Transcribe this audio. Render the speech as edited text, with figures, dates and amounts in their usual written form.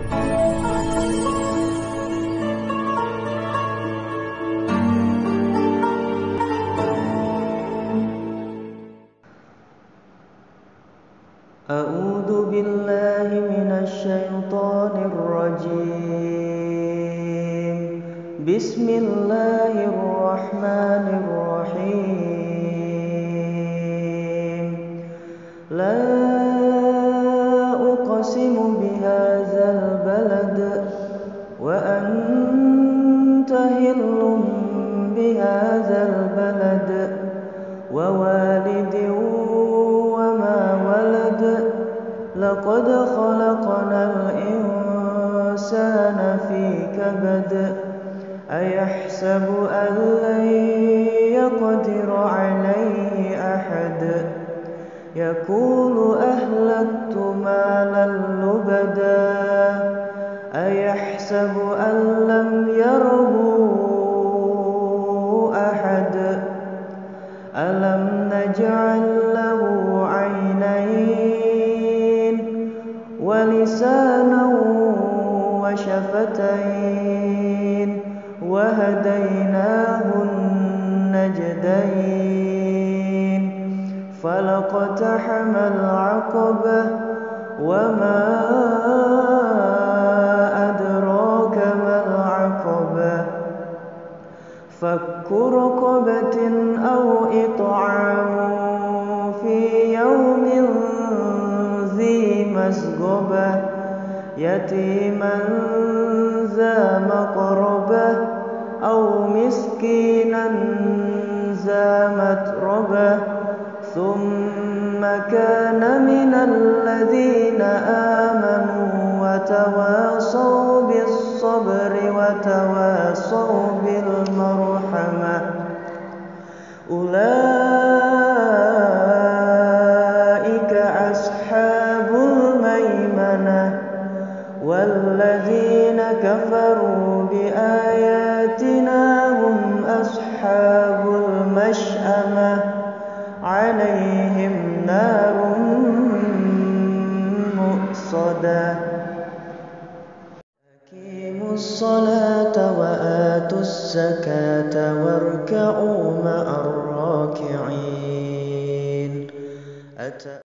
أعوذ بالله من الشيطان الرجيم. بسم الله الرحمن الرحيم. لا أقسم بهذا البلد وأنت حل بهذا البلد ووالد وما ولد لقد خلقنا الإنسان في كبد أيحسب أن لن يقدر عليه أحد يقول أهلكت مالا لبدا أيحسب أن لم يره أحد ألم نجعل له عينين ولسانا وشفتين وهديناه النجدين فلاقتحم العقبة وما أدراك ما العقبة فك رقبة أو إطعام في يوم ذي مسغبة يتيما ذا مقربة أو مسكينا ذا متربة ثم كان من الذين آمنوا وتواصوا بالصبر وتواصوا بالمرحمة أولئك أصحاب الميمنة والذين كفروا بآياتنا هم أصحاب المشأمة عليهم نار مؤصدة أقيموا الصلاة وآتوا الزكاة واركعوا مع الراكعين